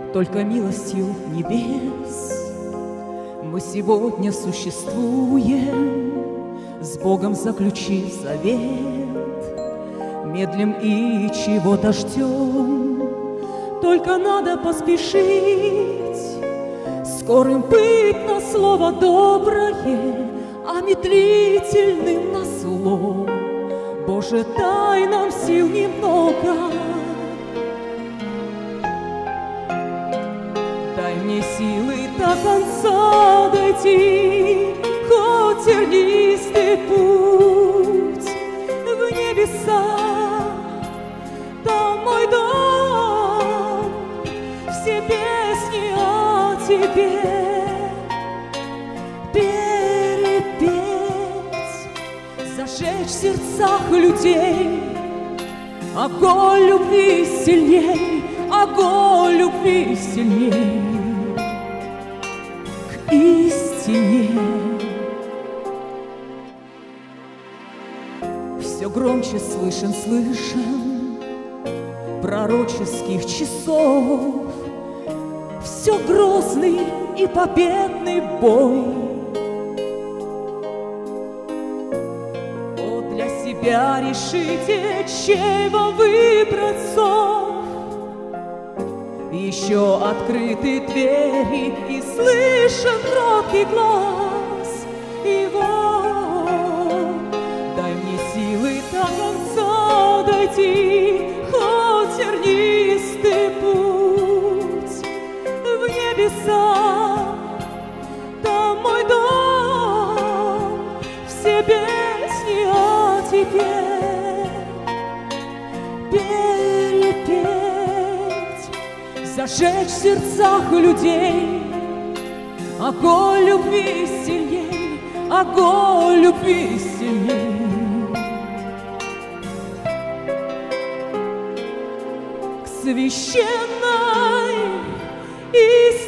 только милостью небес мы сегодня существуем, с Богом заключив завет. Медлим и чего-то ждем, только надо поспешить, скорым быть на слово доброе, а медлительным на зло. Боже, дай нам сил немного, дай мне силы до конца дойти, хоть тернистый путь в небеса. Там мой дом, все песни о тебе перепеть, зажечь в сердцах людей огонь любви сильней, огонь любви сильней к истине. Все громче слышен пророческих часов, все грозный и победный бой. О, для себя решите, чей вам выбрать зов. Еще открыты двери и слышен кроткий глаз его. Дай мне силы до конца дойти, хоть тернистый путь в небеса. Там мой дом, все песни о тебе перепеть, зажечь в сердцах людей огонь любви сильней, огонь любви сильней к священной и